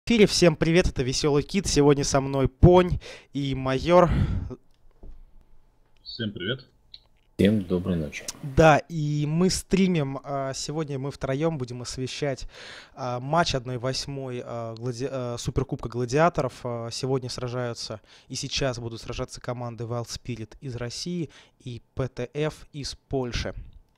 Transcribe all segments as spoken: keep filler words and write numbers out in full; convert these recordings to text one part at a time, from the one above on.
эфире. Всем привет, это Веселый Кит. Сегодня со мной Понь и Майор. Всем привет. Всем доброй ночи. Да, и мы стримим, а, сегодня мы втроем будем освещать а, матч одна восьмой а, глади... а, Суперкубка Гладиаторов. А, сегодня сражаются и сейчас будут сражаться команды Wild Spirit из России и пэ тэ эф из Польши.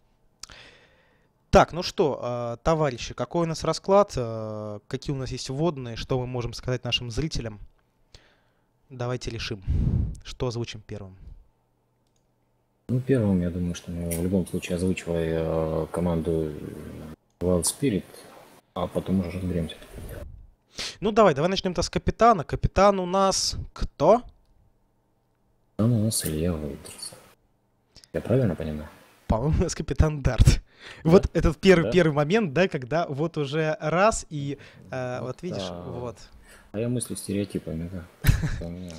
Так, ну что, а, товарищи, какой у нас расклад, а, какие у нас есть вводные, что мы можем сказать нашим зрителям? Давайте решим, что озвучим первым. Ну, первым, я думаю, что мы в любом случае озвучивай э, команду Wild Spirit, а потом уже разберемся. Ну, давай, давай начнем-то с капитана. Капитан у нас кто? А у нас Илья Вейдерс. Я правильно понимаю? По-моему, у нас капитан Дарт. Да? Вот этот первый, Да? первый момент, да, когда вот уже раз и э, вот видишь, Да. вот. А я мыслю стереотипами, да. Это у меня.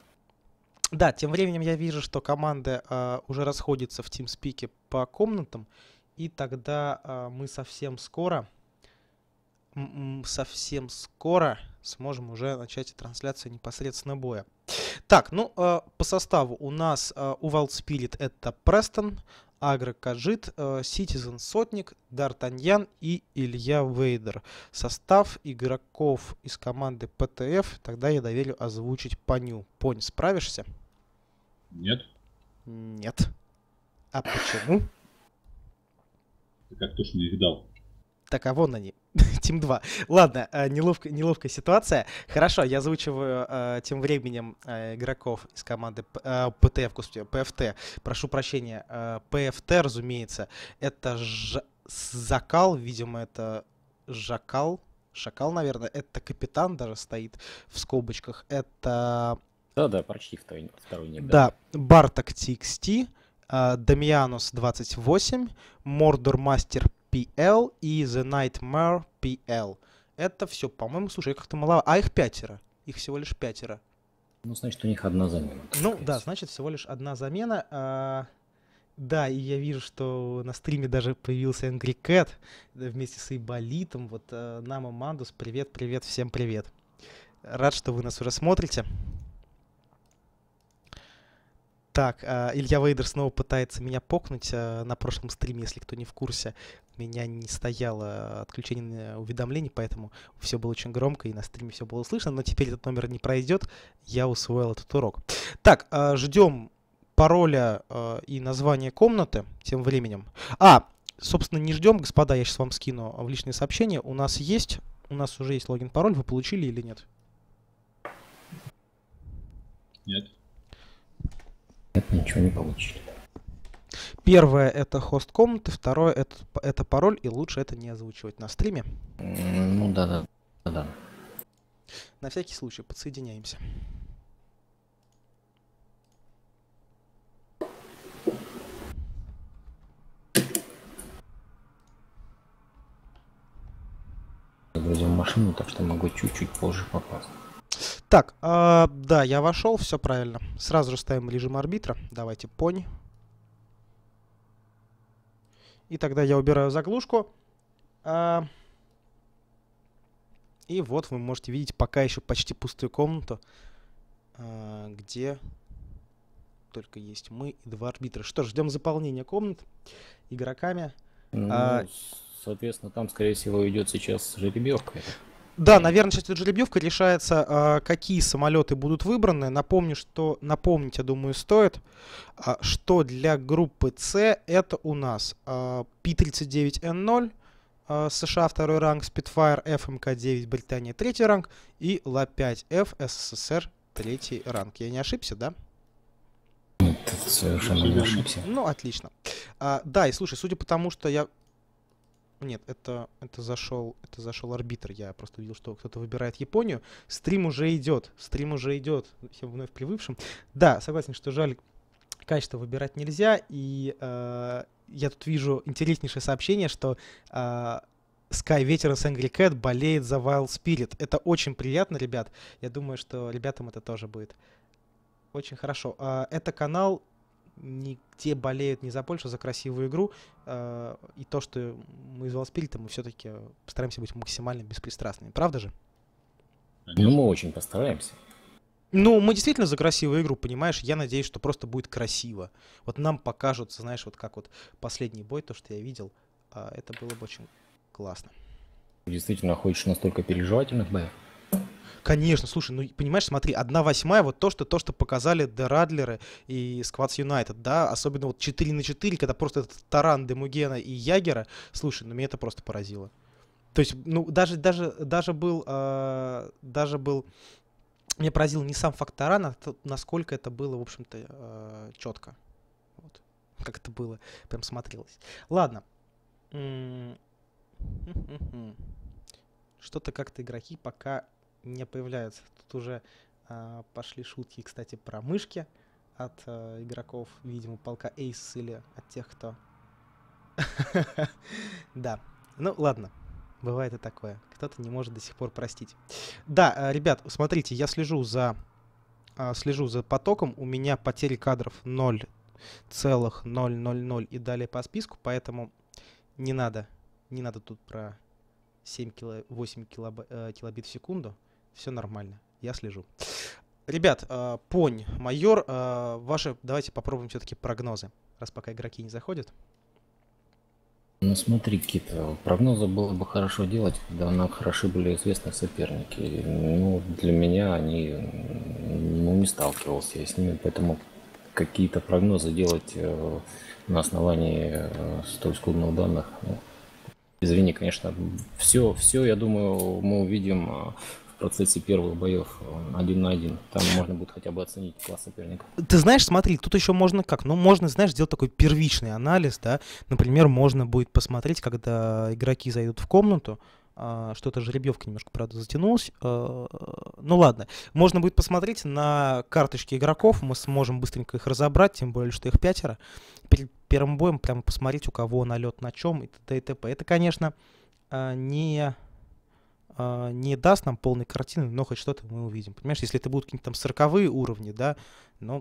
Да, тем временем я вижу, что команды э, уже расходятся в тимспике по комнатам, и тогда э, мы совсем скоро, м, м, совсем скоро сможем уже начать трансляцию непосредственно боя. Так, ну, э, по составу у нас э, у Wild Spirit это Престон, Агро Каджит, э, Citizen Сотник, Д'Артаньян и Илья Вейдер. Состав игроков из команды пэ тэ эф тогда я доверю озвучить Поню. Понь, справишься? Нет. Нет. А почему? Ты как точно их дал. Так, а вон они. Тим два. Ладно, э, неловко, неловкая ситуация. Хорошо, я озвучиваю э, тем временем э, игроков из команды П- э, пэ тэ эф, господи, пэ эф тэ. Прошу прощения, э, пэ эф тэ, разумеется, это Ж... Закал, видимо, это Жакал. Шакал, наверное. Это капитан даже стоит в скобочках. Это, Да-да, прочти второй, второй ник. да, Барток ти экс ти, э, Дамианус двадцать восемь, Мордор Мастер пи эл и The Nightmare пи эл. Это все, по-моему, слушай, как-то мало. А их пятеро. Их всего лишь пятеро. Ну, значит, у них одна замена. Ну да, значит, всего лишь одна замена. А, да, и я вижу, что на стриме даже появился Angry Cat да, вместе с Айболитом. Вот а, Нама Мандус, привет, привет, всем привет. Рад, что вы нас уже смотрите. Так, а, Илья Вейдер снова пытается меня покнуть. А, на прошлом стриме, если кто не в курсе, у меня не стояло отключение уведомлений, поэтому все было очень громко и на стриме все было слышно. Но теперь этот номер не пройдет. Я усвоил этот урок. Так, а, ждем пароля а, и название комнаты тем временем. А, собственно, не ждем, господа, я сейчас вам скину в личные сообщения. У нас есть, у нас уже есть логин-пароль. Вы получили или нет? Нет. Нет, ничего не получили. Первое это хост комнаты, второе это, это пароль, и лучше это не озвучивать на стриме. М, Ну, да-да. Да-да. На всякий случай подсоединяемся. Загрузил машину, так что могу чуть-чуть позже попасть. Так, а, да, я вошел, все правильно. Сразу же ставим режим арбитра. Давайте Понь. И тогда я убираю заглушку. А, и вот вы можете видеть пока еще почти пустую комнату, а, где только есть мы и два арбитра. Что ж, ждем заполнения комнат игроками. Ну, А, соответственно, там, скорее всего, идет сейчас жеребьевка. Да, наверное, сейчас идет жеребьевка, решается, а, какие самолеты будут выбраны. Напомню, что напомнить, я думаю, стоит, а, что для группы С это у нас а, пи тридцать девять эн ноль, а, США второй ранг, Spitfire эф эм ка девять, Британия третий ранг и Ла пять эф, СССР третий ранг. Я не ошибся, да? Ты совершенно не ошибся. Ну, отлично. А, да, и слушай, судя по тому, что я... Нет, это, это зашел, это зашел арбитр. Я просто увидел, что кто-то выбирает Японию. Стрим уже идет. Стрим уже идет. Всем вновь прибывшим. Да, согласен, что жаль, качество выбирать нельзя. И э, я тут вижу интереснейшее сообщение, что э, Sky Veterans Angry Cat болеет за Wild Spirit. Это очень приятно, ребят. Я думаю, что ребятам это тоже будет очень хорошо. Э, это канал не те болеют не за Польшу, а за красивую игру. Э, и то, что мы из Wild Spirit, мы все-таки постараемся быть максимально беспристрастными. Правда же? Ну, Конечно. мы очень постараемся. Ну, мы действительно за красивую игру, понимаешь? Я надеюсь, что просто будет красиво. Вот нам покажут, знаешь, вот как вот последний бой, то, что я видел, а, это было бы очень классно. Ты действительно хочешь настолько переживательных боев? Конечно, слушай, ну понимаешь, смотри, одна восьмая, вот то, что то, что показали The Радлеры и Squads United, да, особенно вот четыре на четыре, когда просто этот таран Демугена и Ягера, слушай, ну меня это просто поразило. То есть, ну даже даже даже был э, даже был меня поразил не сам факт тарана, а то, насколько это было, в общем-то, э, четко. Вот. Как это было, прям смотрелось. Ладно. М, Что-то как-то игроки пока не появляются. Тут уже а, пошли шутки, кстати, про мышки от а, игроков, видимо, полка Эйс или от тех, кто... Да. Ну, ладно. Бывает и такое. Кто-то не может до сих пор простить. Да, а, ребят, смотрите, я слежу за а, слежу за потоком. У меня потери кадров ноль целых ноль ноль ноль и далее по списку, поэтому не надо, не надо тут про семь кило, восемь килоб, э, килобит в секунду. Все нормально, я слежу. Ребят, э, Понь, Майор, э, ваши, давайте попробуем все-таки прогнозы, раз пока игроки не заходят. Ну смотри, Кит, прогнозы было бы хорошо делать, когда нам хороши были известны соперники. Ну, для меня они, ну, не сталкивался я с ними, поэтому какие-то прогнозы делать э, на основании э, столь скудных данных, ну, извини, конечно, все, все, я думаю, мы увидим э, в процессе первых боев э, один на один. Там можно будет хотя бы оценить класс соперника. Ты знаешь, смотри, тут еще можно как? Ну, можно, знаешь, сделать такой первичный анализ, да. Например, можно будет посмотреть, когда игроки зайдут в комнату, а, что-то жеребьевка немножко, правда, затянулась. А, ну ладно, можно будет посмотреть на карточки игроков, мы сможем быстренько их разобрать, тем более, что их пятеро. Перед первым боем прямо посмотреть, у кого налет на чем и т.д. и т.п. Это, конечно, а, не... не даст нам полной картины, но хоть что-то мы увидим. Понимаешь, если это будут какие-то там сороковые уровни, да, ну...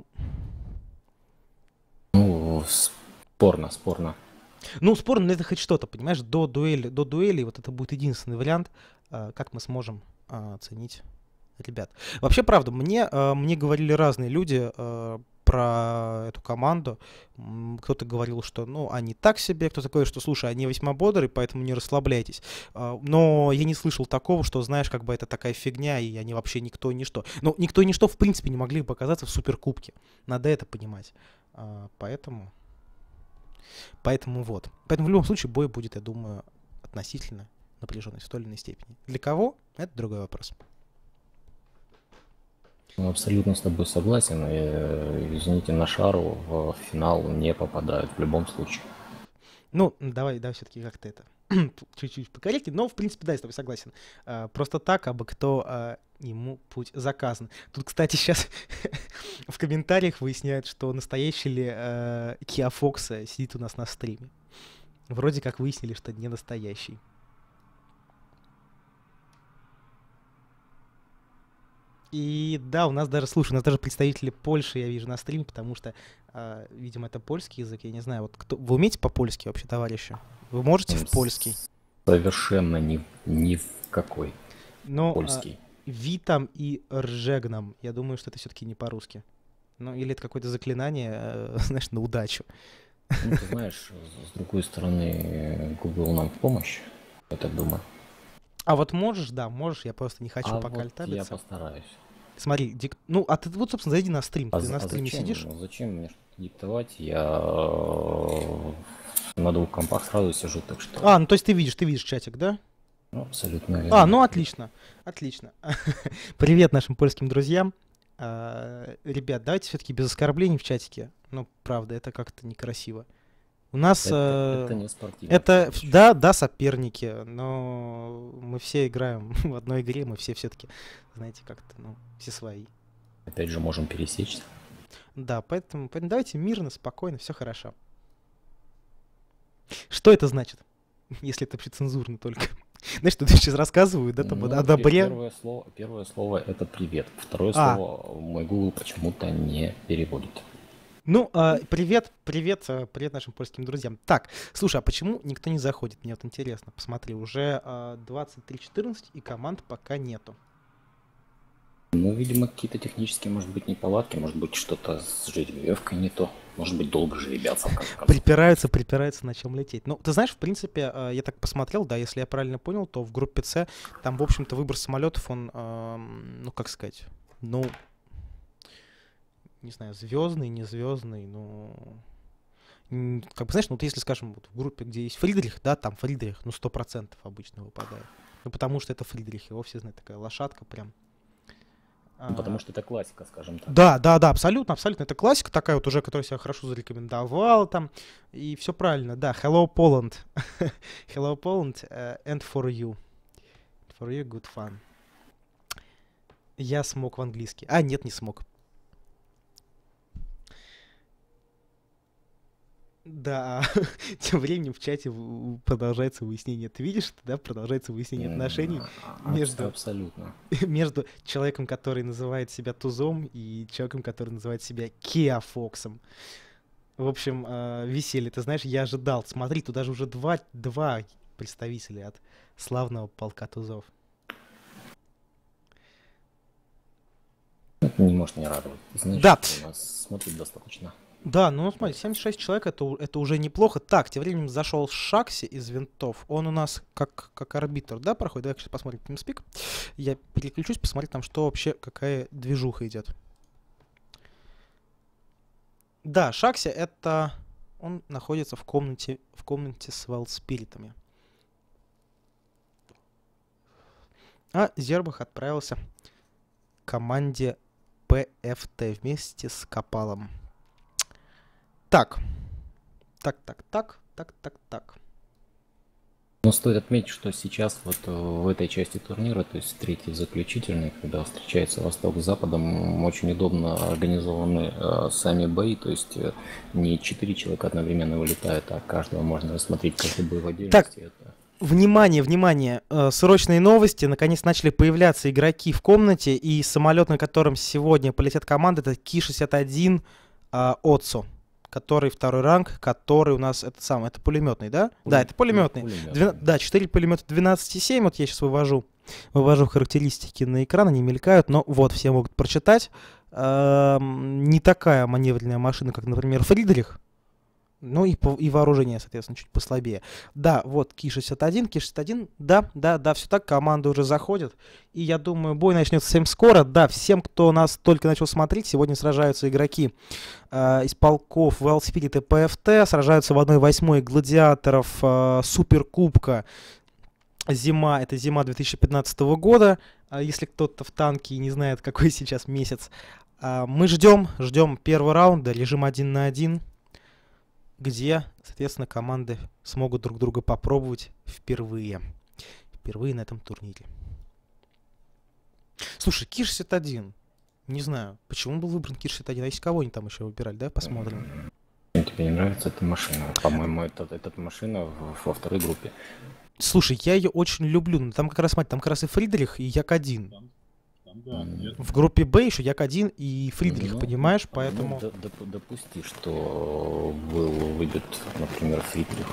Ну, спорно, спорно. Ну, спорно, но это хоть что-то, понимаешь, до дуэли, до дуэли вот это будет единственный вариант, а, как мы сможем а, оценить ребят. Вообще, правда, мне, а, мне говорили разные люди а, про эту команду. М, Кто-то говорил, что, ну, они так себе, кто-то говорит, что, слушай, они весьма бодрые, поэтому не расслабляйтесь. А, Но я не слышал такого, что, знаешь, как бы это такая фигня, и они вообще никто и ничто. Ну, никто и ничто, в принципе, не могли показаться в суперкубке. Надо это понимать. А, Поэтому... Поэтому вот. Поэтому в любом случае бой будет, я думаю, относительно напряженный в той или иной степени. Для кого? Это другой вопрос. Ну, абсолютно с тобой согласен. И, э, извините, на шару в финал не попадают в любом случае. Ну, давай, да, все-таки как-то это чуть-чуть покорректнее. Но, в принципе, да, я с тобой согласен. А, просто так, абы кто а, ему путь заказан. Тут, кстати, сейчас в комментариях выясняют, что настоящий ли а, Киа Фокса сидит у нас на стриме. Вроде как выяснили, что не настоящий. И да, у нас даже, слушай, у нас даже представители Польши я вижу на стриме, потому что, а, видимо, это польский язык, я не знаю. Вот кто, вы умеете по-польски вообще, товарищи? Вы можете в польский? Совершенно ни, ни в какой Но а, польский. Витам и Ржегнам, я думаю, что это все-таки не по-русски. Ну, или это какое-то заклинание, э, знаешь, на удачу. Ну, ты знаешь, с другой стороны, Google нам в помощь, я так думаю. А вот можешь, да, можешь, я просто не хочу А пока вот я альтабиться. постараюсь. Смотри, дик... ну, а ты вот, собственно, зайди на стрим. А, Ты з- на а стриме зачем? сидишь? Ну, зачем мне что-то диктовать? Я э, на двух компах сразу сижу, так что А, ну то есть ты видишь, ты видишь чатик, да? ну, абсолютно А, верно. ну отлично, отлично. Привет нашим польским друзьям. А, ребят, давайте все-таки без оскорблений в чатике. Ну, правда, это как-то некрасиво. У нас... Это, э, это не спортивно. Это, ф- да, да, соперники, но мы все играем в одной игре, мы все все-таки, знаете, как-то, ну, все свои. Опять же, можем пересечься. Да, поэтому, поэтому давайте мирно, спокойно, все хорошо. Что это значит, если это вообще цензурно только? Знаешь, что я сейчас рассказываю, да, там, Ну, о пе- добре. Первое слово, первое слово это привет. Второе А. слово мой Google почему-то не переводит. Ну, а, привет, привет, а, привет нашим польским друзьям. Так, слушай, а почему никто не заходит? Мне вот интересно, посмотри, уже а, двадцать три четырнадцать и команд пока нету. Ну, видимо, какие-то технические, может быть, неполадки, может быть, что-то с жеребьевкой не то. Может быть, долго жеребятся, в конце концов. Припираются, припираются, на чем лететь. Ну, ты знаешь, в принципе, э, я так посмотрел, да, если я правильно понял, то в группе С там, в общем-то, выбор самолетов, он, эм, ну, как сказать, ну, не знаю, звездный, не звездный, ну, м, как бы, знаешь, ну, вот если, скажем, вот в группе, где есть Фридрих, да, там Фридрих, ну, сто процентов обычно выпадает. Ну, потому что это Фридрих, его все знают, такая лошадка прям. Ну, потому А, что это классика, скажем так. Да, да, да, абсолютно, абсолютно. Это классика такая вот уже, которая себя хорошо зарекомендовала там. И все правильно, да. Hello, Poland. Hello, Poland, э, and for you. For you, good fun. Я смог в английский. А, нет, не смог. Да, тем временем в чате в- продолжается выяснение. Ты видишь, да, продолжается выяснение М, отношений а- абс- между, Абсолютно. между человеком, который называет себя Тузом, и человеком, который называет себя Киа Фоксом. В общем, э, веселье. Ты знаешь, я ожидал. Смотри, тут даже уже два, два представителя от славного полка Тузов. Это не может не радовать. Значит, Да, у нас смотрит достаточно. да, ну смотри, семьдесят шесть человек, это, у- это уже неплохо. Так, тем временем зашел Шакси из винтов. Он у нас как, как арбитр, да, проходит? Давай сейчас посмотрим TeamSpeak. Я переключусь, посмотреть там, что вообще, какая движуха идет. Да, Шакси это... Он находится в комнате, в комнате с Вэлспиритами. А Зербах отправился к команде пэ эф тэ вместе с Капалом. Так, так, так, так, так, так, так. Но стоит отметить, что сейчас вот э, в этой части турнира, то есть третий заключительный, когда встречается Восток с Западом, очень удобно организованы э, сами бои, то есть э, не четыре человека одновременно вылетают, а каждого можно рассмотреть каждый бой в отдельности. Так, Это... внимание, внимание, э, срочные новости. Наконец начали появляться игроки в комнате, и самолет, на котором сегодня полетят команды, это Ки шестьдесят один э, Отсо, который второй ранг, который у нас, это самый, это пулеметный, да? Пуле- Да, это пулеметный. пулеметный. Двена- да, четыре пулемета двенадцать и семь, вот я сейчас вывожу, вывожу характеристики на экран, они мелькают, но вот, все могут прочитать. Эм, не такая маневренная машина, как, например, Фридрих. Ну и, по- и вооружение, соответственно, чуть послабее. Да, вот Ки шестьдесят один, Ки шестьдесят один, да, да, да, все так, команда уже заходит. И я думаю, бой начнется совсем скоро. Да, всем, кто нас только начал смотреть, сегодня сражаются игроки э, из полков Wild Spirit и пэ эф тэ, сражаются в одной восьмой гладиаторов э, Суперкубка. Зима, это зима две тысячи пятнадцатого года. А если кто-то в танке и не знает, какой сейчас месяц, а, мы ждем, ждем первого раунда, режим один на один, где, соответственно, команды смогут друг друга попробовать впервые. Впервые на этом турнире. Слушай, Ки шестьдесят один. Не знаю, почему был выбран Ки шестьдесят один, а если кого они там еще выбирали, да? Посмотрим. Тебе не нравится эта машина? По-моему, это, эта машина в- во второй группе. Слушай, я ее очень люблю, но там как раз, смотри, там как раз и Фридрих, и Як один. Там, там, да, нет. В группе Б еще Як один и Фридрих, Ну, понимаешь? ну, Поэтому... д- доп- допусти, что был выбит, например, Фридрих.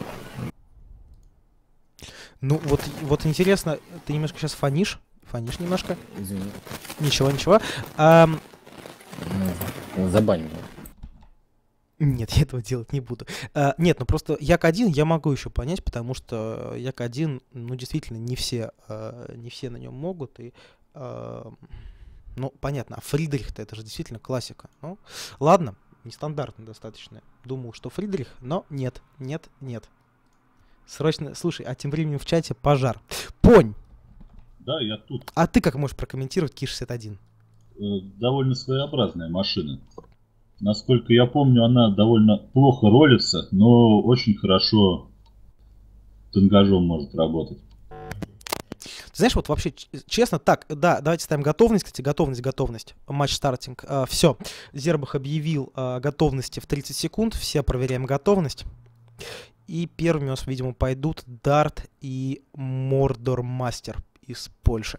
Ну, вот, вот интересно, ты немножко сейчас фонишь? Фонишь немножко? Извини. Ничего, ничего. Ам, Ну, забань меня. Нет, я этого делать не буду. А, нет, ну просто Як один я могу еще понять, потому что Як один, ну, действительно, не все, а, не все на нем могут. И, а, ну, понятно, а Фридрих-то это же действительно классика. Ну, ладно, нестандартно достаточно. Думал, что Фридрих, но нет, нет, нет. Срочно, слушай, а тем временем в чате пожар. Понь, Да, я тут. а ты как можешь прокомментировать Ки шестьдесят один? Э, довольно своеобразная машина. Насколько я помню, она довольно плохо ролится, но очень хорошо тангажом может работать. Ты знаешь, вот вообще, ч- честно, так, да, давайте ставим готовность, кстати, готовность, готовность, матч стартинг. Все, Зербах объявил о готовности в тридцать секунд, все проверяем готовность. И первыми у нас, видимо, пойдут Дарт и Мордор Мастер из Польши.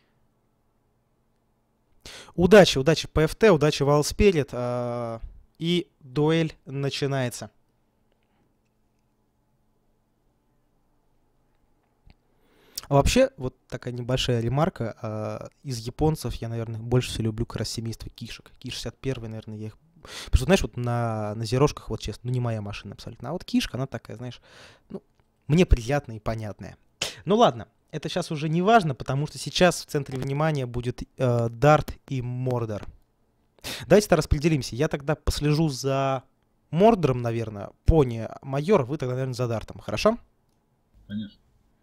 Удачи, удачи пэ эф тэ, удачи Wild Spirit, а, и дуэль начинается. А вообще, вот такая небольшая ремарка. а, Из японцев я, наверное, больше всего люблю как раз семейство кишек. Киш шестьдесят один, наверное, я их... Потому что, знаешь, вот на, на зерошках, вот честно, ну не моя машина абсолютно. А вот кишка, она такая, знаешь, ну, мне приятная и понятная. Ну ладно, это сейчас уже не важно, потому что сейчас в центре внимания будет э, Дарт и Мордор. Давайте-то распределимся. Я тогда послежу за Мордором, наверное, пони майор, вы тогда, наверное, за Дартом, хорошо? Конечно.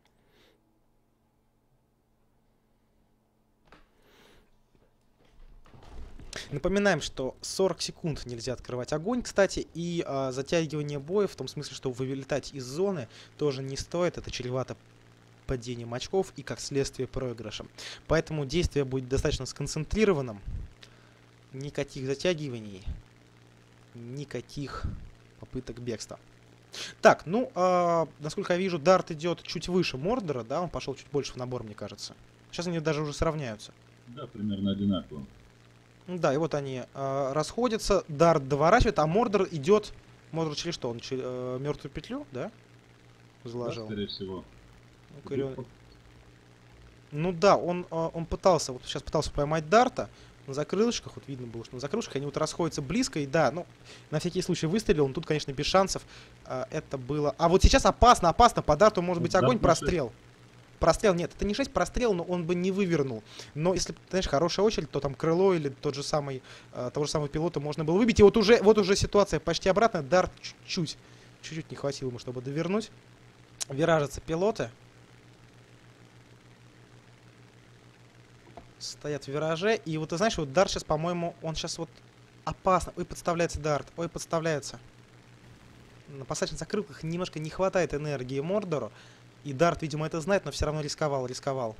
Напоминаем, что сорок секунд нельзя открывать огонь, кстати, и а, затягивание боя, в том смысле, что вылетать из зоны, тоже не стоит, это чревато падением очков и, как следствие, проигрышем. Поэтому действие будет достаточно сконцентрированным, никаких затягиваний, никаких попыток бегства. Так, ну, а, насколько я вижу, Дарт идет чуть выше Мордора, да, он пошел чуть больше в набор, мне кажется. Сейчас они даже уже сравняются. Да, примерно одинаково. Да, и вот они э, расходятся, Дарт доворачивает, а Мордор идет. Мордор через что? Он через э, мертвую петлю, да? Заложил. Да, скорее всего. Ну, Корион- ну да, он, э, он пытался, вот сейчас пытался поймать Дарта на закрылышках, вот видно было, что на закрылышках они вот расходятся близко, и да, ну, на всякий случай выстрелил, он тут, конечно, без шансов. Э, это было. А вот сейчас опасно, опасно, по Дарту может быть Дарт огонь, на прострел. Прострел, нет, это не шесть прострел, но он бы не вывернул. Но если, знаешь, хорошая очередь, то там крыло или тот же самый, э, того же самого пилота можно было выбить. И вот уже, вот уже ситуация почти обратная. Дарт чуть-чуть, чуть-чуть не хватило ему, чтобы довернуть. Виражатся пилоты. Стоят в вираже. И вот ты знаешь, вот Дарт сейчас, по-моему, он сейчас вот опасно. Ой, подставляется Дарт. Ой, подставляется. На посадочных закрылках немножко не хватает энергии Мордору. И Дарт, видимо, это знает, но все равно рисковал, рисковал.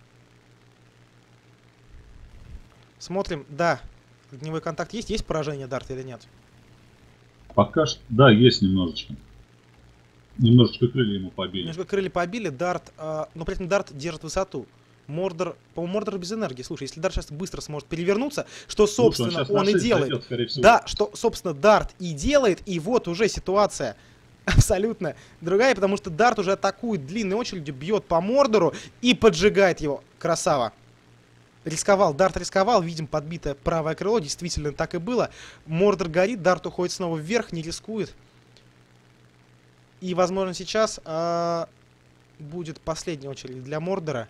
Смотрим, да, огневой контакт есть. Есть поражение Дарта или нет? Пока что, да, есть немножечко. Немножечко крылья ему побили. Немножко крылья побили, Дарт, э, но при этом Дарт держит высоту. Мордор, по-моему, Мордор без энергии. Слушай, если Дарт сейчас быстро сможет перевернуться, что, собственно, Слушай, он, он, и зайдет, делает. скорее всего. Да, что, собственно, Дарт и делает, и вот уже ситуация абсолютно другая, потому что Дарт уже атакует длинной очередью, бьет по Мордору и поджигает его. Красава. Рисковал, Дарт рисковал, видим подбитое правое крыло, действительно так и было. Мордор горит, Дарт уходит снова вверх, не рискует. И, возможно, сейчас а, будет последняя очередь для Мордора.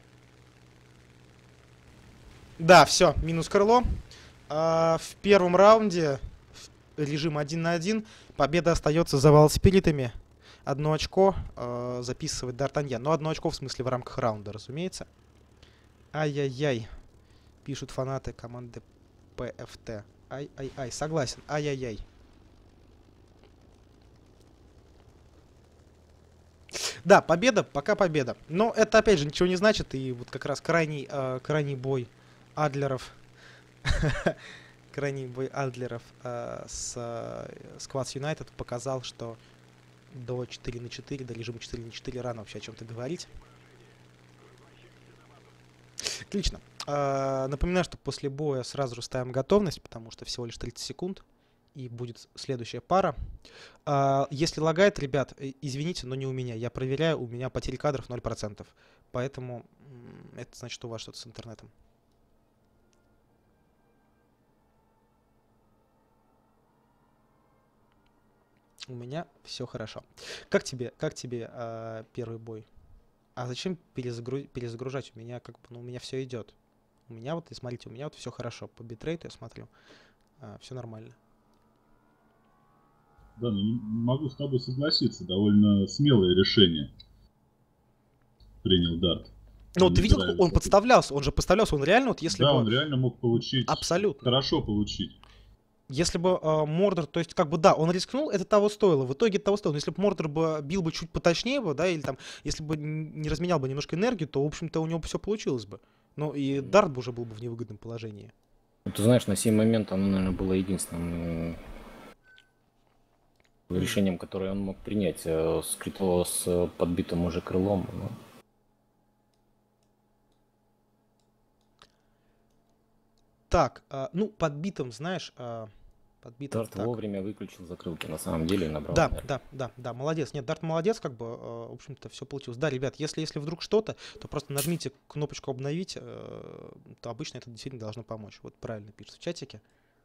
Да, все, минус крыло. А, в первом раунде режим один на один. Победа остается за Валспиритами. Одно очко э, записывает Д'Артаньян. Но одно очко в смысле в рамках раунда, разумеется. Ай-яй-яй. Пишут фанаты команды пэ эф тэ. Ай-ай-ай. Согласен. Ай-яй-яй. Да, победа, пока победа. Но это, опять же, ничего не значит. И вот как раз крайний, э, крайний бой Адлеров... крайний бой Адлеров э, с Squads United показал, что до четыре на четыре, до режима четыре на четыре рано вообще о чем-то говорить. Отлично. Э, напоминаю, что после боя сразу же ставим готовность, потому что всего лишь тридцать секунд, и будет следующая пара. Э, если лагает, ребят, извините, но не у меня. Я проверяю, у меня потери кадров ноль процентов. Поэтому это значит, у вас что-то с интернетом. У меня все хорошо. Как тебе, как тебе э, первый бой? А зачем перезагру... перезагружать? У меня как бы, ну, у меня все идет. У меня вот, и смотрите, у меня вот все хорошо. По битрейту я смотрю, э, все нормально. Да, ну могу с тобой согласиться. Довольно смелое решение принял Дарт. Ну, ты видел, он подставлялся, он же подставлялся, он реально, вот если да, бы... он реально мог получить. Абсолютно. Хорошо получить. Если бы э, Мордор, то есть, как бы, да, он рискнул, это того стоило. В итоге это того стоило. Но если бы Мордор бы бил бы чуть поточнее бы, да, или там, если бы не разменял бы немножко энергию, то, в общем-то, у него все получилось бы. Ну, и Дарт бы уже был бы в невыгодном положении. Ну, ты знаешь, на сей момент оно, наверное, было единственным решением, которое он мог принять. С, с подбитым уже крылом. Ну. Так, э, ну, подбитым, знаешь... Э, Подбито. Дарт Так. вовремя выключил закрылки, на самом деле набрал Да, энергию. да, да, да, молодец. Нет, Дарт молодец, как бы, э, в общем-то, все получилось. Да, ребят, если, если вдруг что-то, то просто нажмите кнопочку обновить, э, то обычно это действительно должно помочь. Вот правильно пишется в чатике.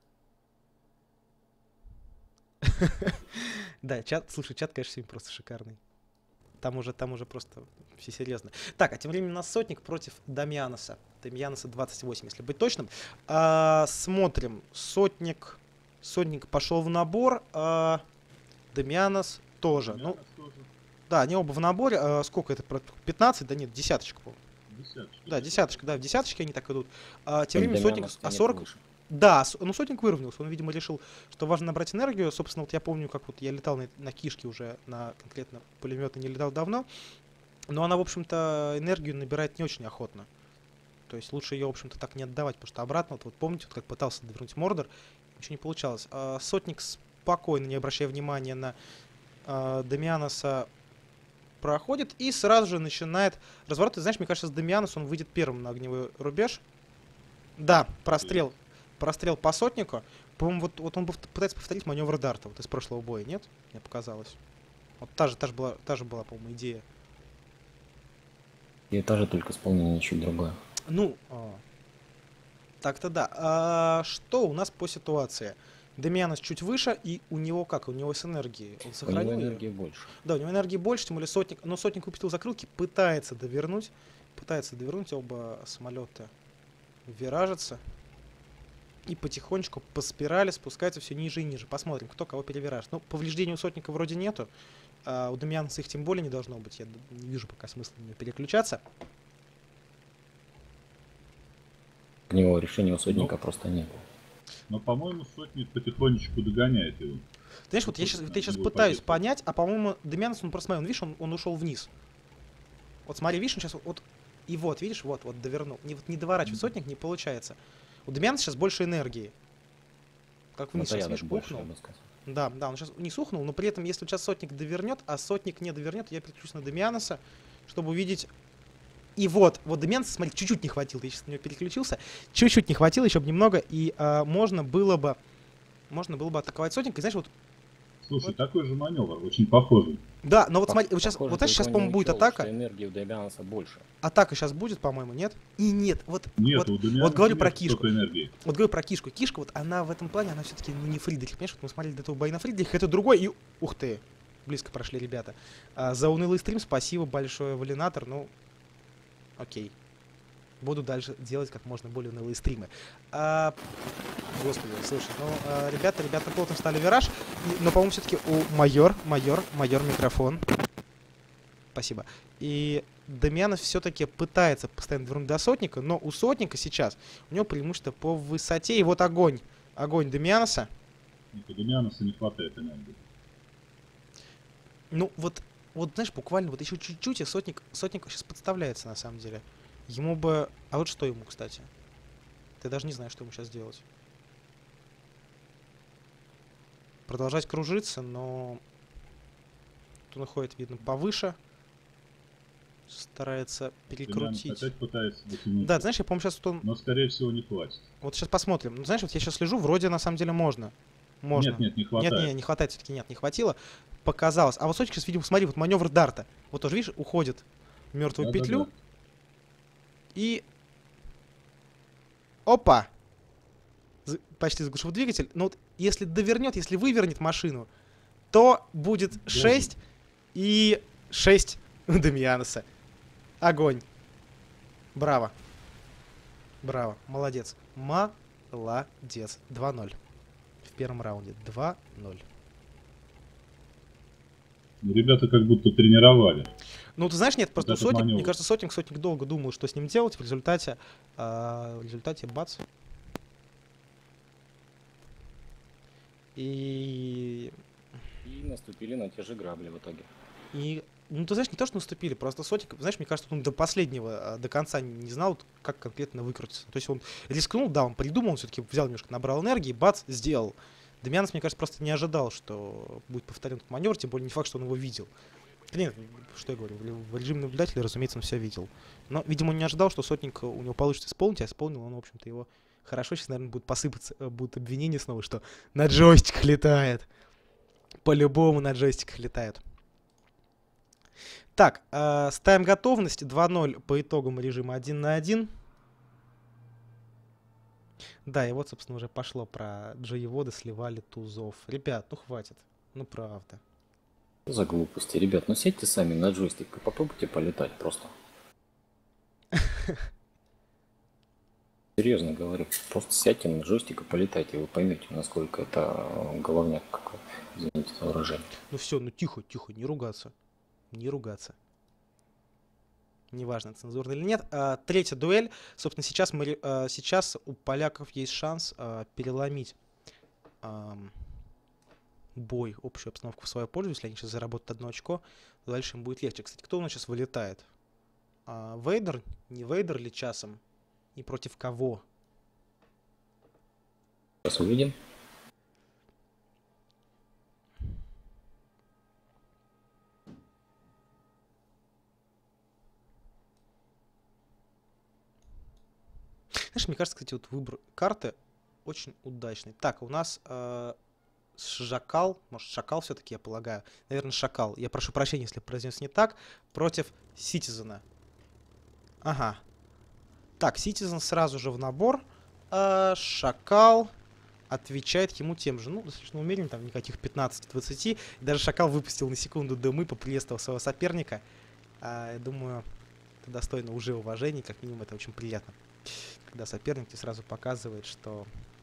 Да, чат, слушай, чат, конечно, сегодня просто шикарный. Там уже, там уже просто все серьезно. Так, а тем временем у нас Сотник против Дамьяноса. Дамьяноса двадцать восемь, если быть точным. А, смотрим. Сотник, Сотник пошел в набор, а Дамьянос тоже. Ну, да, они оба в наборе. А, сколько это? пятнадцать? Да нет, десяточка, по-моему. Десяточка. Да, десяточка, да, в десяточке они так идут. А, тем Так временем Сотник, Дамьянос а тянет сорок... выше. Да, с- ну Сотник выровнялся. Он, видимо, решил, что важно набрать энергию. Собственно, вот я помню, как вот я летал на, на кишке уже, на конкретно пулеметы не летал давно. Но она, в общем-то, энергию набирает не очень охотно. То есть лучше ее, в общем-то, так не отдавать, потому что обратно, вот, вот помните, вот как пытался довернуть Мордор, ничего не получалось. А, Сотник спокойно, не обращая внимания на а, Дамьяноса, проходит и сразу же начинает разворот. Ты знаешь, мне кажется, с Дамьянос он выйдет первым на огневой рубеж. Да, прострел. Прострел по Сотнику. По-моему, вот, вот он пов- пытается повторить маневр Дарта вот из прошлого боя, нет? Мне показалось. Вот та же, та же была, та же была, по-моему, идея. И это же только исполнение чуть другое. Ну, а, так-то да. А, что у нас по ситуации? Дамьянос чуть выше, и у него как? У него с энергией. Он У него сохранил её? энергии больше. Да, у него энергии больше, тем более Сотник. Но Сотник упустил закрылки, пытается довернуть. Пытается довернуть, оба самолета виражатся. И потихонечку по спирали спускается все ниже и ниже. Посмотрим, кто кого перевиражит. Ну, повреждений у Сотника вроде нету. А у Дамьяноса их тем более не должно быть. Я д- не вижу пока смысла на него переключаться. У него решения у Сотника просто нет. Но, по-моему, Сотник потихонечку догоняет его. Знаешь, вот я сейчас, вот я сейчас пытаюсь понять, а по-моему, Дамьянос, он просто, смотри, он, видишь, он, он ушел вниз. Вот смотри, видишь, он сейчас вот, и вот, видишь, вот, вот довернул. Не, вот не доворачивать Сотник не получается. У Дамьяноса сейчас больше энергии. Как Ну, вниз то сейчас, я видишь, даже больше, ухнул. я бы сказал. Да, да, он сейчас вниз ухнул, но при этом, если сейчас Сотник довернет, а Сотник не довернет, я переключусь на Дамьяноса, чтобы увидеть. И вот, вот Дамьяноса, смотри, чуть-чуть не хватило, я сейчас на него переключился, чуть-чуть не хватило, еще бы немного, и а, можно было бы, можно было бы атаковать Сотника, и знаешь, вот, Слушай, Вот. такой же маневр, очень похожий. да, но вот Пох- смотри, вот сейчас, похоже, вот знаешь, только сейчас, он не по-моему, будет учел, атака, что энергии у Дамьяноса больше. атака сейчас будет, по-моему, нет? И нет, вот, Нет, вот, у Дамьяноса вот говорю нет про кишку. столько энергии. вот говорю про кишку, кишка, вот она в этом плане, она все-таки не Фридрих, понимаешь, вот мы смотрели до этого боя на Фридрих, это другой, и, ух ты, близко прошли ребята. А, за унылый стрим спасибо большое, Валинатор, ну, окей. Буду дальше делать как можно более унылые стримы. А, господи, слушай, ну, а, ребята, ребята плотно встали в вираж, и- но, по-моему, все-таки у майор, майор, майор микрофон. Спасибо. И Дамьянос все-таки пытается постоянно вернуть до Сотника, но у Сотника сейчас, у него преимущество по высоте, и вот огонь, огонь Дамьяноса. Нет, у Дамьяноса не хватает энергии. Ну, вот, вот, знаешь, буквально вот еще чуть-чуть, и Сотник, Сотник сейчас подставляется, на самом деле. Ему бы... А вот что ему, кстати? Ты даже не знаешь, что ему сейчас делать. Продолжать кружиться, но... Он уходит, видно, повыше. Старается Дамьянос перекрутить. опять пытается дотянуться. Да, знаешь, я, по-моему, сейчас вот он... Но, скорее всего, не хватит. Вот сейчас посмотрим. Ну, знаешь, вот я сейчас слежу, вроде на самом деле можно. Можно. Нет, нет, не Нет, хватает. не, не хватает, все-таки нет, не хватило. Показалось. А вот Сотник сейчас, видимо, смотри, вот маневр Дарта. Вот тоже, видишь, уходит в мертвую Да-да-да. петлю. И... Опа! З- Почти заглушил двигатель. Но вот если довернет, если вывернет машину, то будет Должен. шесть и шесть у Дамьяноса. Огонь. Браво. Браво. Молодец. Молодец. два ноль. В первом раунде. два ноль. Ну, ребята как будто тренировали. Ну, ты знаешь, нет, просто Вот этот Сотник, мне маневр. кажется, Сотник, Сотник долго думал, что с ним делать, в результате, а, в результате бац. И, И наступили на те же грабли в итоге. и, ну, ты знаешь, не то, что наступили, просто Сотник, знаешь, мне кажется, он до последнего, а, до конца не знал, вот как конкретно выкрутиться. То есть он рискнул, да, он придумал, он все-таки взял немножко, набрал энергии, бац, сделал. Дамьянос, мне кажется, просто не ожидал, что будет повторен этот маневр, тем более не факт, что он его видел. Нет, что я говорю, в режиме наблюдателя, разумеется, он все видел. Но, видимо, он не ожидал, что сотник у него получится исполнить, а исполнил он, в общем-то, его хорошо. Сейчас, наверное, будут посыпаться, будут обвинения снова, что на джойстиках летает. По-любому на джойстиках летает. Так, э, ставим готовность. два ноль по итогам режима один на один. Да, и вот, собственно, уже пошло про джоеводы сливали тузов. Ребят, ну хватит. Ну правда. Что за глупости, ребят? Ну сядьте сами на джойстик и попробуйте полетать просто. Серьезно говорю. Просто сядьте на джойстик и полетайте, и вы поймете, насколько это головняк какой. Извините за выражение. Ну все, ну тихо, тихо, не ругаться. Не ругаться. Неважно, цензурно или нет. А, третья дуэль. Собственно, сейчас, мы, а, сейчас у поляков есть шанс а, переломить а, бой, общую обстановку в свою пользу. Если они сейчас заработают одно очко, то дальше им будет легче. Кстати, кто у нас сейчас вылетает? А, Вейдер? Не Вейдер ли часом? И против кого? Сейчас увидим. Знаешь, мне кажется, кстати, вот выбор карты очень удачный. Так, у нас э, Шакал, может, Шакал все-таки, я полагаю. Наверное, Шакал. Я прошу прощения, если произнес не так. Против Ситизена. Ага. Так, Ситизен сразу же в набор. А Шакал отвечает ему тем же. Ну, достаточно умеренно, там никаких пятнадцать-двадцать. Даже Шакал выпустил на секунду дымы, поприветствовал своего соперника. А, я думаю, это достойно уже уважения, как минимум это очень приятно. Когда соперник тебе сразу показывает, что,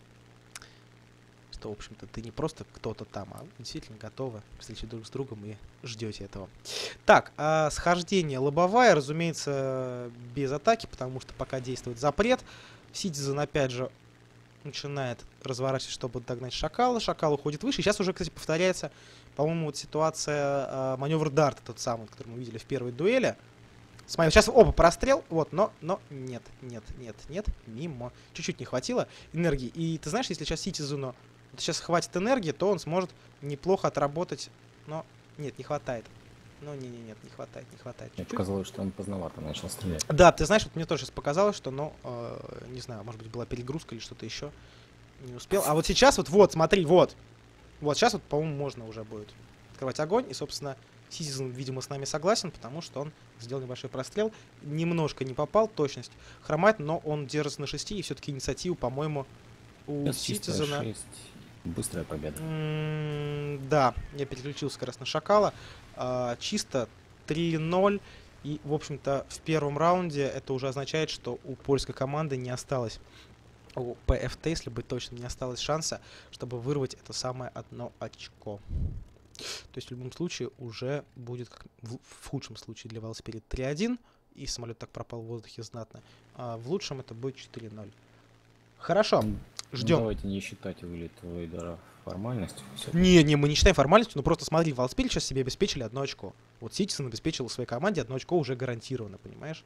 что в общем-то, ты не просто кто-то там, а действительно готовы встречать друг с другом и ждете этого. Так, а схождение лобовая, разумеется, без атаки, потому что пока действует запрет. Ситизен, опять же, начинает разворачивать, чтобы догнать Шакала. Шакал уходит выше. Сейчас уже, кстати, повторяется, по-моему, вот ситуация а, маневр Дарта, тот самый, который мы видели в первой дуэли. Смотри, сейчас оба прострел, вот, но, но нет, нет, нет, нет, мимо. Чуть-чуть не хватило энергии. И ты знаешь, если сейчас Ситизену вот сейчас хватит энергии, то он сможет неплохо отработать, но нет, не хватает. Ну, не-не, нет, не хватает, не хватает. Мне показалось, что он поздновато начал стрелять. Да, ты знаешь, вот мне тоже сейчас показалось, что, ну, э, не знаю, может быть, была перегрузка или что-то еще. Не успел. А вот сейчас вот, вот, смотри, вот. Вот, сейчас вот, по-моему, можно уже будет открывать огонь. И, собственно, Ситизен, видимо, с нами согласен, потому что он сделал небольшой прострел. Немножко не попал, точность хромает, но он держится на шести. И все-таки инициативу, по-моему, у Ситизена... Быстрая победа. М-м, да, я переключился как раз на Шакала. А, чисто три ноль. И, в общем-то, в первом раунде это уже означает, что у польской команды не осталось, у пэ эф тэ, если быть точным, не осталось шанса, чтобы вырвать это самое одно очко. То есть в любом случае уже будет, как в, в худшем случае для Велоспирит три один, и самолет так пропал в воздухе знатно. А в лучшем это будет четыре ноль. Хорошо, ждем. Ну, давайте не считать вылет Вейдера формальностью. Не, не, мы не считаем формальностью, но просто смотри, Велоспирит сейчас себе обеспечили одно очко. Вот Ситизен обеспечил своей команде одно очко уже гарантированно, понимаешь?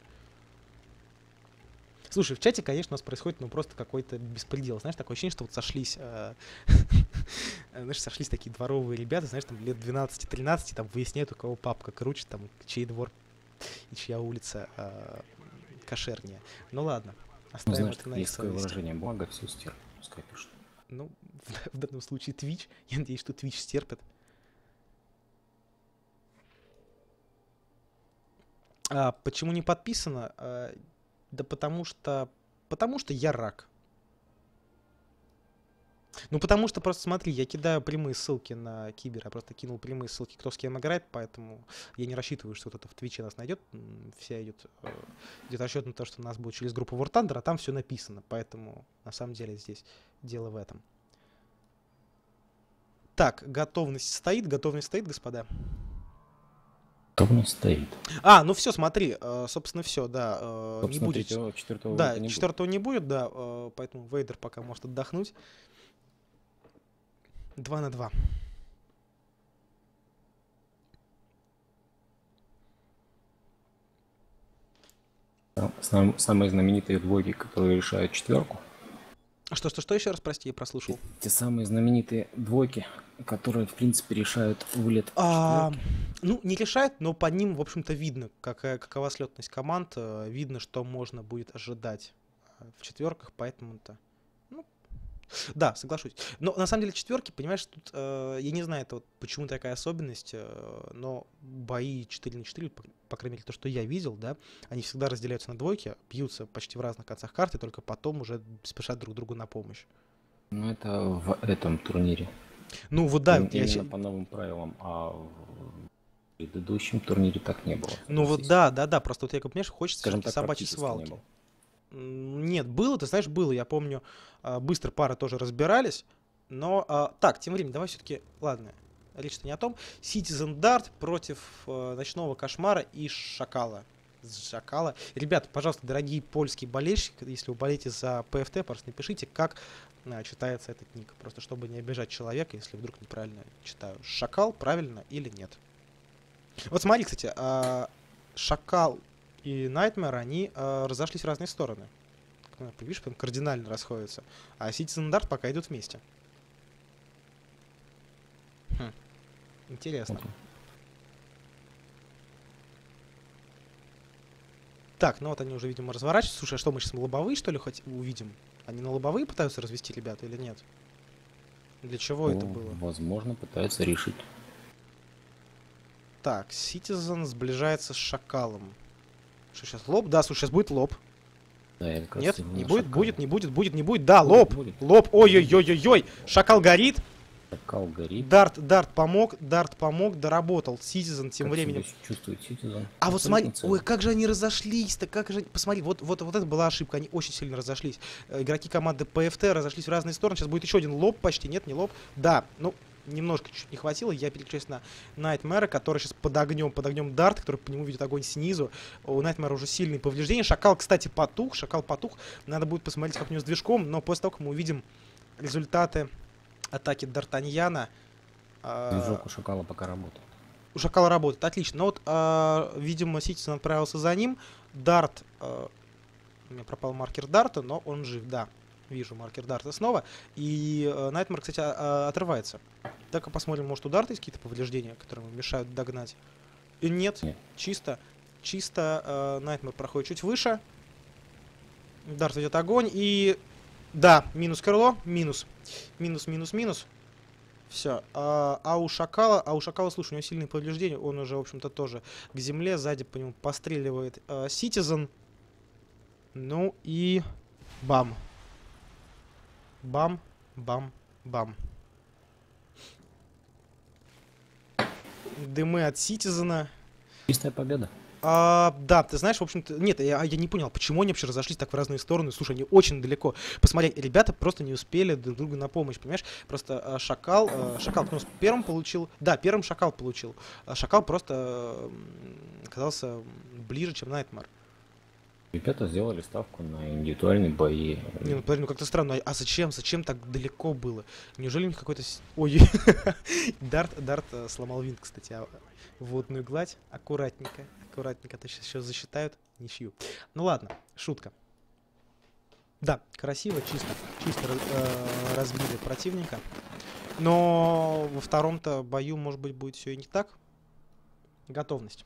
Слушай, в чате, конечно, у нас происходит, ну, просто какой-то беспредел. Знаешь, такое ощущение, что вот сошлись, э, знаешь, сошлись такие дворовые ребята, знаешь, там лет двенадцать-тринадцать, там выясняют, у кого папка круче, там, чей двор и чья улица э, кошернее. Ну, ладно, оставим ну, знаешь, это на их есть такое совести. выражение, благо все стерпит, пускай пишут. Ну, в, в данном случае Twitch. Я надеюсь, что Twitch стерпит. А, почему не подписано? А, да потому что... Потому что я рак. Ну, потому что просто смотри, я кидаю прямые ссылки на Кибер. Я просто кинул прямые ссылки, кто с кем играет, поэтому я не рассчитываю, что кто-то в Твиче нас найдет. Вся идет, идет расчет на то, что у нас будет через группу War Thunder, а там все написано. Поэтому, на самом деле, здесь дело в этом. Так, готовность стоит, готовность стоит, господа. Готовность стоит. А, ну все, смотри, э, собственно, все, да. Э, Собственно, не будет. третьего, четвертого Да, не четвертого будет. не будет, да. Э, поэтому Вейдер пока может отдохнуть. Два на два. Сам, самые знаменитые двойки, которые решают четверку. Что, что, что еще раз, прости, я прослушал. Те, те самые знаменитые двойки, которые, в принципе, решают вылет А, Ну, не решает, но по ним, в общем-то, видно, какая, какова слетность команд. э, Видно, что можно будет ожидать э, в четверках, поэтому-то... Ну, да, соглашусь. Но на самом деле четверки, понимаешь, тут, э, я не знаю, это вот почему такая особенность, э, но бои четыре на четыре, по, по крайней мере, то, что я видел, да, они всегда разделяются на двойки, бьются почти в разных концах карты, только потом уже спешат друг другу на помощь. Ну, это в этом турнире. Ну, вот да, Им- вот я Именно се- по новым правилам, а в предыдущем турнире так не было. Ну вот согласись. да, да, да, просто вот я, как понимаешь, хочется Скажем всё-таки так, собачьей практически не свалки. было. М, Нет, было, ты знаешь, было, я помню, а, быстро пары тоже разбирались, но, а, так, тем временем, давай все-таки, ладно, речь-то не о том, Citizen Dart против э, Ночного Кошмара и Шакала. Шакала. Ребята, пожалуйста, дорогие польские болельщики, если вы болеете за пэ эф тэ, просто напишите, как а, читается этот ник, просто чтобы не обижать человека, если вдруг неправильно читаю. Шакал правильно или нет? Вот смотри, кстати, а, Шакал и Nightmare, они а, разошлись в разные стороны. Ну, видишь, прям кардинально расходятся. А Citizen Dart пока идут вместе. Хм, интересно. Вот. Так, ну вот они уже, видимо, разворачиваются. Слушай, а что, мы сейчас лобовые, что ли, хоть увидим? Они на лобовые пытаются развести ребята или нет? Для чего это Ну, было? возможно, пытаются решить. Так, Citizen сближается с Шакалом. Что, сейчас лоб? Да, слушай, сейчас будет лоб. Да, я как раз Нет, именно не будет, Шакал. будет, не будет, будет, не будет. Да, Будет, лоб, будет. лоб. Ой-ой-ой-ой-ой. Шакал горит. Шакал горит. Дарт, Дарт помог, Дарт помог, доработал. Citizen тем Как временем. себя чувствует Citizen? А вот Абсолютно смотри, целый. ой, как же они разошлись-то, как же... Посмотри, вот, вот, вот это была ошибка, они очень сильно разошлись. Э, Игроки команды пэ эф тэ разошлись в разные стороны, сейчас будет еще один лоб почти, нет, не лоб. Да, ну, немножко чуть не хватило, я переключаюсь на Nightmare, который сейчас под огнем, под огнем Дарт, который по нему видит огонь снизу. У Nightmare уже сильные повреждения. Шакал, кстати, потух, Шакал потух. Надо будет посмотреть, как у него с движком, но после того, как мы увидим результаты атаки Д'Артаньяна, а, Движок у Шакала пока работает. у Шакала работает, отлично. Но вот, а, видимо, Citizen отправился за ним. Дарт, а, у меня пропал маркер Дарта, но он жив, да. Вижу маркер Дарта снова. И а, Nightmare, кстати, а- а, отрывается. Так-ка посмотрим, может у Дарта есть какие-то повреждения, которые ему мешают догнать. И нет, Нет. чисто, чисто а, Nightmare проходит чуть выше. Дарт ведет огонь и... Да, минус крыло, минус. Минус, минус, минус. Все. А, а у Шакала, а у Шакала, слушай, у него сильные повреждения, он уже, в общем-то, тоже к земле, сзади по нему постреливает а, Citizen. Ну и бам. Бам, бам, бам. Дымы от Citizen. Чистая победа. А, да, ты знаешь, в общем-то, нет, я, я не понял, почему они вообще разошлись так в разные стороны. Слушай, они очень далеко. Посмотри, ребята просто не успели друг другу на помощь, понимаешь? Просто а, Шакал, а, Шакал ну, первым получил, да, первым Шакал получил. А Шакал просто а, оказался ближе, чем Nightmare. Ребята сделали ставку на индивидуальные бои. Не, ну подожди, ну как-то странно. А зачем? Зачем так далеко было? Неужели у них какой-то... с- Ой, Дарт, Дарт э, сломал винт, кстати, а водную гладь. Аккуратненько, аккуратненько, а то сейчас еще засчитают ничью. Ну ладно, шутка. Да, красиво, чисто, чисто раз- э, разбили противника. Но во втором-то бою, может быть, будет все и не так. Готовность.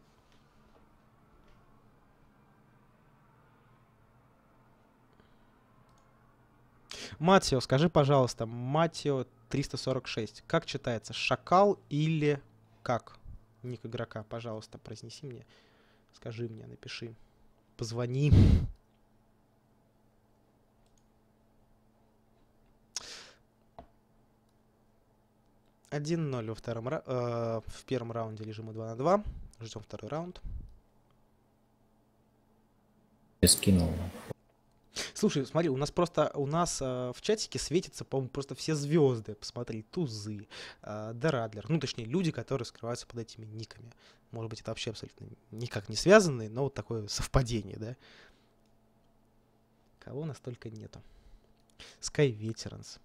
Матио, скажи, пожалуйста, Матио триста сорок шесть. Как читается? Шакал или как? Ник игрока, пожалуйста, произнеси мне. Скажи мне, напиши. Позвони. один ноль во втором ра- э, в первом раунде лежим мы два на два. Ждем второй раунд. Я скинул. Слушай, смотри, у нас просто у нас э, в чатике светятся, по-моему, просто все звезды. Посмотри, Тузы, э, Дерадлер. Ну, точнее, люди, которые скрываются под этими никами. Может быть, это вообще абсолютно никак не связанные, но вот такое совпадение, да? Кого у нас только нету. Sky Veterans.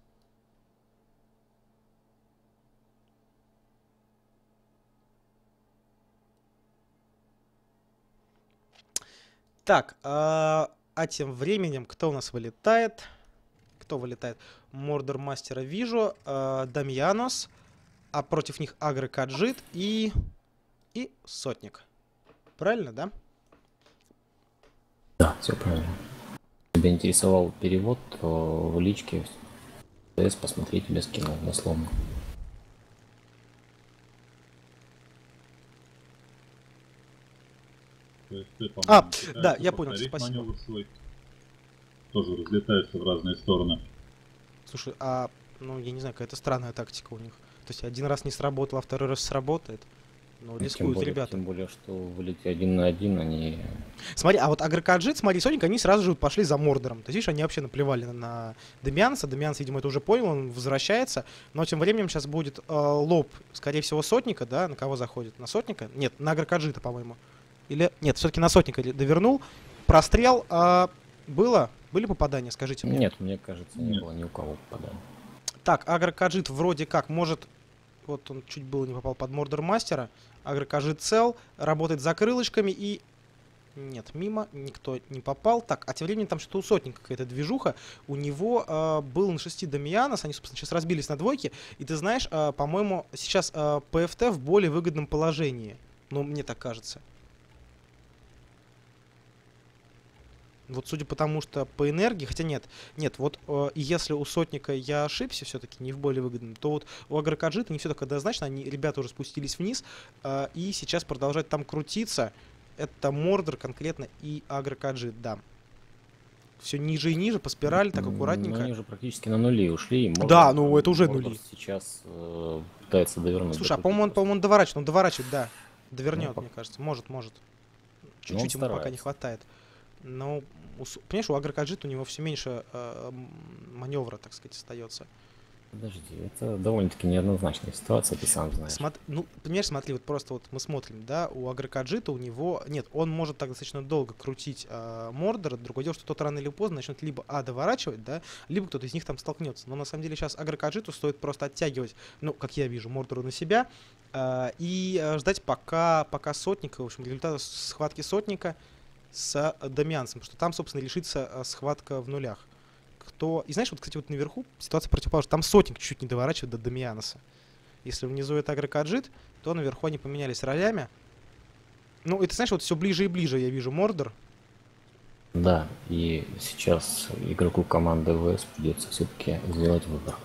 Так, а, а тем временем, кто у нас вылетает? Кто вылетает? Мордор Мастера вижу, а, Дамьянос, а против них Агры Каджит и и сотник. Правильно, да? Да, все правильно. Тебя интересовал перевод, то в личке ТС посмотри, тебе скинул дословно. А, да, я понял, спасибо. Свой. Тоже разлетаются в разные стороны. Слушай, а, ну, я не знаю, какая-то странная тактика у них. То есть один раз не сработал, а второй раз сработает. Ну, рискуют более, ребята. Тем более, что вылети один на один, они... Смотри, а вот Агрокаджит, смотри, Соник, они сразу же пошли за Мордором. То есть, видишь, они вообще наплевали на Демианса. Демианс, видимо, это уже понял, он возвращается. Но тем временем сейчас будет э, лоб, скорее всего, Сотника, да? На кого заходит? На Сотника? Нет, на Агрокаджита, по-моему. Или... Нет, все-таки на Сотника довернул. Прострел. А... Было? Были попадания, скажите мне? Нет, мне кажется, не Нет. было ни у кого попадания. Так, Агрокаджит вроде как может... Вот он чуть было не попал под Мордор Мастера. Агрокаджит цел, работает за крылышками и... Нет, мимо, никто не попал. Так, а тем временем там что-то у Сотника какая-то движуха. У него э, был на шести Дамианос, они, собственно, сейчас разбились на двойке. И ты знаешь, э, по-моему, сейчас э, ПФТ в более выгодном положении. Ну, мне так кажется. Вот судя по тому, что по энергии, хотя нет, нет, вот э, если у Сотника я ошибся все-таки не в более выгодном, то вот у Агрокаджита не все так однозначно, они, ребята уже спустились вниз э, и сейчас продолжают там крутиться. Это Мордор конкретно и Агрокаджит, да. Все ниже и ниже, по спирали, так аккуратненько. Но они уже практически на нули ушли. Мордор, да, ну это уже Мордор нули. Сейчас э, пытается довернуть. Слушай, а по-моему он, по-моему, он доворачивает, он доворачивает, да. Довернет, Ну, мне кажется. Может, может. Ну, Чуть-чуть ему старается. пока не хватает. Но, у, понимаешь, у Агрокаджита у него все меньше э, маневра, так сказать, остается. Подожди, это довольно-таки неоднозначная ситуация, ты сам знаешь. Смотри, ну, понимаешь, смотри, вот просто вот мы смотрим, да, у Агрокаджита у него, нет, он может так достаточно долго крутить э, Мордора, другое дело, что тот рано или поздно начнет либо А доворачивать, да, либо кто-то из них там столкнется. Но на самом деле сейчас Агрокаджиту стоит просто оттягивать, ну, как я вижу, Мордору на себя э, и э, ждать пока, пока Сотника, в общем, результата схватки Сотника с Дамиансом, потому что там, собственно, решится э, схватка в нулях. Кто... И знаешь, вот, кстати, вот наверху ситуация противоположная. Там Сотник чуть-чуть не доворачивает до Дамианоса. Если внизу это Агрокаджит, то наверху они поменялись ролями. Ну, это, знаешь, вот все ближе и ближе я вижу Мордор. Да, и сейчас игроку команды ВС придется все-таки сделать выбор.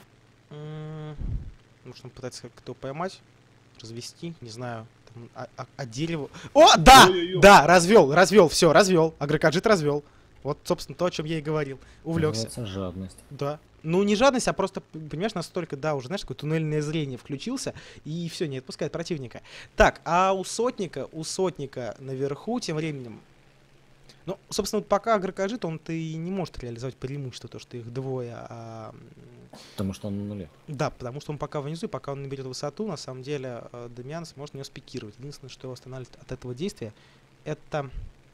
Может, он пытается как-то поймать, развести, не знаю. Там, а, а, а дерево... О, да! Ой-ой-ой. Да, развел, развел, все, развел. Агрокаджит развел. Вот, собственно, то, о чем я и говорил. Увлекся. Называется жадность. Да. Ну, не жадность, а просто, понимаешь, настолько, да, уже, знаешь, такое туннельное зрение включился, и все, не отпускает противника. Так, а у Сотника, у Сотника наверху тем временем, ну, собственно, вот пока Агрокаджит, он-то и не может реализовать преимущество, то, что их двое, а... Потому что он на нуле. Да, потому что он пока внизу, и пока он наберет высоту, на самом деле, Дамиан сможет на него спикировать. Единственное, что его останавливает от этого действия, это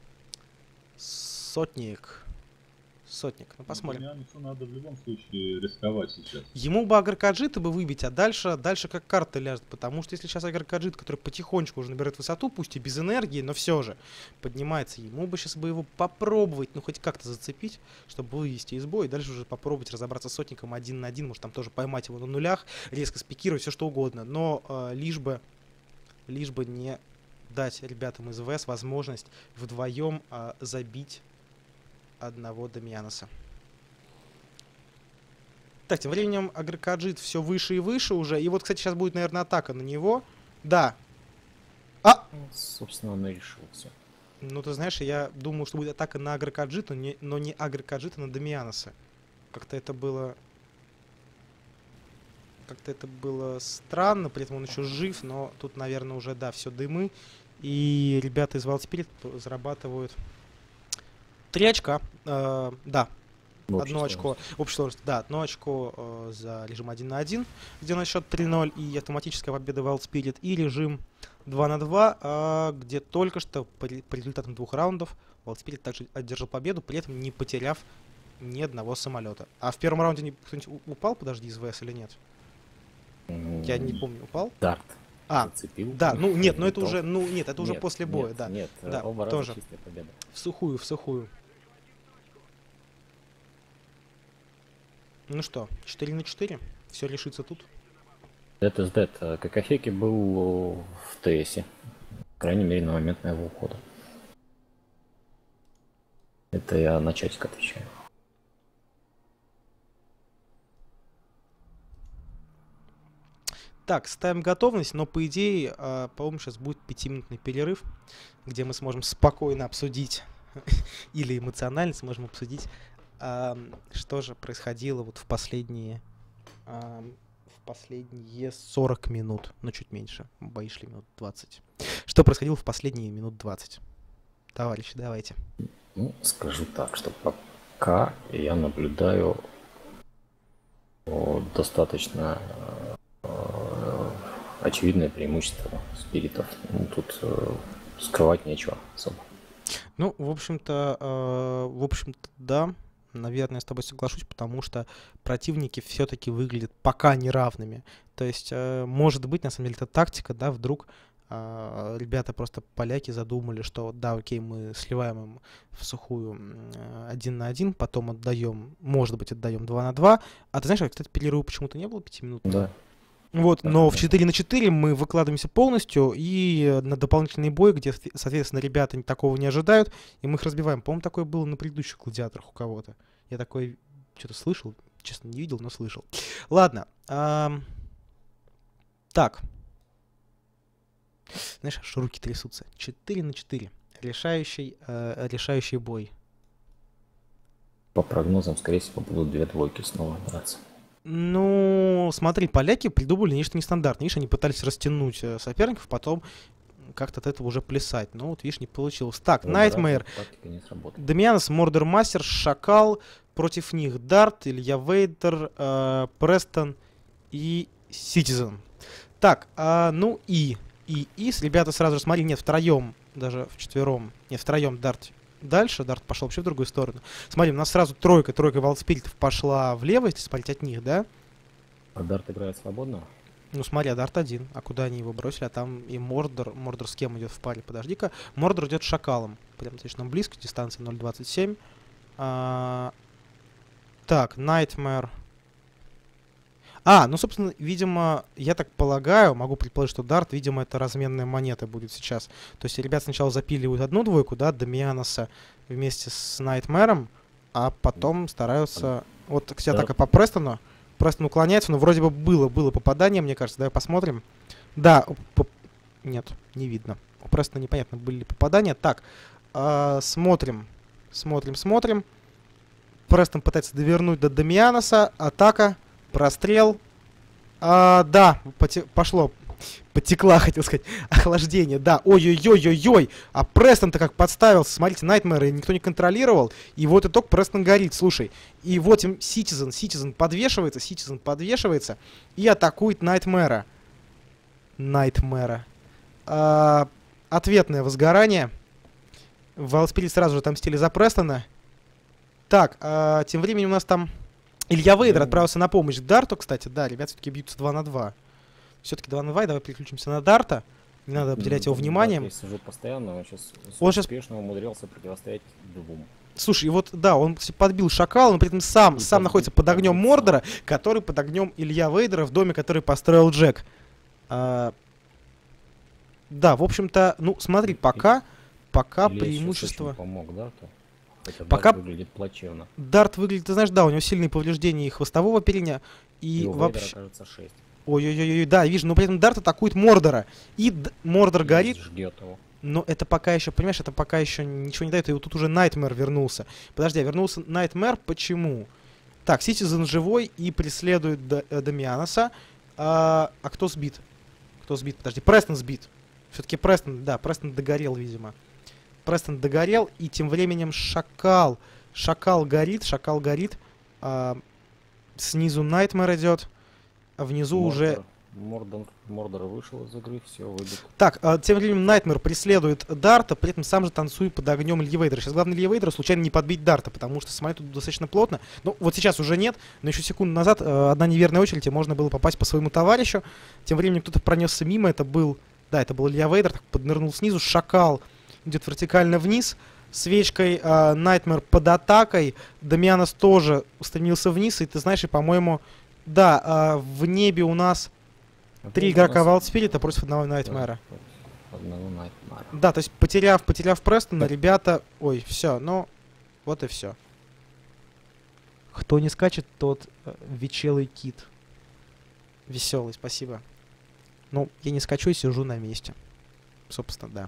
Сотник. Сотник. Ну, посмотрим. Дамианусу надо в любом случае рисковать сейчас. Ему бы Агрокаджита бы выбить, а дальше, дальше как карта ляжет. Потому что если сейчас Агрокаджит, который потихонечку уже набирает высоту, пусть и без энергии, но все же поднимается, ему бы сейчас бы его попробовать, ну хоть как-то зацепить, чтобы вывести из боя, и дальше уже попробовать разобраться с Сотником один на один, может там тоже поймать его на нулях, резко спикировать, все что угодно. Но э, лишь бы, лишь бы не дать ребятам из ВС возможность вдвоем э, забить одного Дамианоса. Так, тем временем Агрокаджит все выше и выше уже. И вот, кстати, сейчас будет, наверное, атака на него. Да. А! Собственно, он и решился. Ну, ты знаешь, я думаю, что будет атака на Агрокаджит, но не, но не Агрокаджит, а на Дамианоса. Как-то это было... Как-то это было странно, при этом он еще жив, но тут, наверное, уже, да, все дымы. И ребята из Wild Spirit зарабатывают три очка. Э, да, одно очко. Общая сложность, да, одно очко э, за режим один на один, где на счет три ноль и автоматическая победа Wild Spirit. И режим два на два, э, где только что по, по результатам двух раундов Wild Spirit также одержал победу, при этом не потеряв ни одного самолета. А в первом раунде кто-нибудь упал, подожди, из ВС или нет? Mm-hmm. Я не помню, упал? Дарт. А, Зацепил. да, ну нет, но это Готов. уже, ну нет, это уже Нет, после боя, нет, да. Нет, да, оба тоже. раза чистая победа. В сухую, в сухую. Ну что, четыре на четыре? Все решится тут. Dead is Dead. Какахеки был в ТСе. По крайней мере, на момент моего ухода. Это я на чатик отвечаю. Так, ставим готовность, но по идее, э, по-моему, сейчас будет пятиминутный перерыв, где мы сможем спокойно обсудить или эмоционально сможем обсудить, э, что же происходило вот в последние, э, в последние сорок минут, ну чуть меньше, бои шли минут двадцать. Что происходило в последние минут двадцать? Товарищи, давайте. Ну, скажу так, что пока я наблюдаю о, достаточно э, очевидное преимущество спиритов. Ну, тут э, скрывать нечего особо. Ну, в общем-то, э, в общем-то, да, наверное, я с тобой соглашусь, потому что противники все-таки выглядят пока неравными. То есть, э, может быть, на самом деле, это тактика, да, вдруг э, ребята просто поляки задумали, что да, окей, мы сливаем им в сухую э, один на один, потом отдаем, может быть, отдаем два на два. А ты знаешь, кстати, перерыва почему-то не было пяти минут? Да. Вот, Да, но да. в четыре на четыре мы выкладываемся полностью, и на дополнительный бой, где, соответственно, ребята такого не ожидают, и мы их разбиваем. По-моему, такое было на предыдущих гладиаторах у кого-то. Я такое что-то слышал, честно, не видел, но слышал. Ладно. ам, Так. Знаешь, аж руки трясутся. четыре на четыре. Решающий, э, решающий бой. По прогнозам, скорее всего, будут две двойки снова драться. Ну, смотри, поляки придумали нечто нестандартное. Видишь, они пытались растянуть э, соперников, потом как-то от этого уже плясать. Но вот, видишь, не получилось. Так, Вот Nightmare, драться тактика не сработала. Дамианос, Мордер Мастер, Шакал. Против них Дарт, Илья Вейдер, э, Престон и Ситизен. Так, а, ну и, и, и, с- ребята сразу же, смотри, нет, втроем, даже вчетвером, нет, втроем Дарт дальше, Дарт пошел вообще в другую сторону. Смотри, у нас сразу тройка, тройка Валдспиритов пошла влево, если смотреть от них, да? А Дарт играет свободно? Ну смотри, а Дарт один, а куда они его бросили, а там и Мордор, Мордор с кем идет в паре, подожди-ка, Мордор идет с Шакалом, прям достаточно близко, дистанция ноль двадцать семь. А, так, Nightmare. А, ну, собственно, видимо, я так полагаю, могу предположить, что Дарт, видимо, это разменная монета будет сейчас. То есть ребят сначала запиливают одну двойку, да, Дамианоса вместе с Найтмэром, а потом стараются... Вот, кстати, Да. атака по Престону. Престон уклоняется, но вроде бы было, было попадание, мне кажется. Давай посмотрим. Да, у- по- нет, не видно. У Престона непонятно, были ли попадания. Так, а, смотрим, смотрим, смотрим. Престон пытается довернуть до Дамианоса. Атака. Прострел. А, да, поте- пошло. Потекла, хотел сказать. Охлаждение, да. Ой-ой-ой-ой-ой. А Престон-то как подставился. Смотрите, Найтмэра никто не контролировал. И вот итог, Престон горит, слушай. И вот им Ситизен. Ситизен подвешивается. Ситизен подвешивается. И атакует Найтмэра. Найтмэра. А, ответное возгорание. Валспирит сразу же отомстили за Престона. Так, а, тем временем у нас там Илья Вейдер Ну. отправился на помощь Дарту, кстати. Да, ребят все-таки бьются два на два. Все-таки два на два, и давай переключимся на Дарта. Не надо обделять его Дарт вниманием. Я сижу постоянно, он сейчас Он щас- успешно умудрился противостоять двум. Слушай, и вот, да, он кстати, подбил Шакала, но при этом сам, И сам подбил- находится под огнем подбил Мордора, который под огнем Илья Вейдера в доме, который построил Джек. А, да, в общем-то, ну, смотри, пока, пока Илья сейчас преимущество... очень помог Дарту. Хотя Пока- Дарт выглядит плачевно. Дарт выглядит, ты знаешь, да, у него сильные повреждения и хвостового оперения, и И у Вейдера, вообще... кажется, шесть. Ой-ой-ой, да, вижу, но при этом Дарт атакует Мордора. И Д- Мордор горит, Ждет его. но это пока еще, понимаешь, это пока еще ничего не дает. И вот тут уже Найтмэр вернулся. Подожди, а вернулся Найтмэр почему? Так, Ситизен живой и преследует Д- э, Дамианоса. А, а кто сбит? Кто сбит? Подожди, Престон сбит. Все-таки Престон, да, Престон догорел, видимо. Престон догорел, и тем временем Шакал. Шакал горит, Шакал горит. А, снизу Найтмэр идет. А внизу уже... Мордор, Мордор вышел из игры, все, выбит. Так, а, тем временем Найтмэр преследует Дарта, при этом сам же танцует под огнем Ильи Вейдера. Сейчас главное Илья Вейдера случайно не подбить Дарта, потому что смотри, тут достаточно плотно. Ну, вот сейчас уже нет, но еще секунду назад э, одна неверная очередь, и можно было попасть по своему товарищу. Тем временем кто-то пронесся мимо, это был... Да, это был Илья Вейдер, так поднырнул снизу, Шакал идет вертикально вниз. Свечкой э, Найтмэр под атакой. Дамианос тоже устремился вниз, и ты знаешь, и, по-моему, да, э, в небе у нас... Три игрока Вайлдспирита против одного Найтмэра. Одного Найтмэра. Да, то есть потеряв, потеряв Престона, ребята... Ой, все, ну, вот и все. Кто не скачет, тот э, вечелый кит. Веселый, спасибо. Ну, я не скачу и сижу на месте. Собственно, да.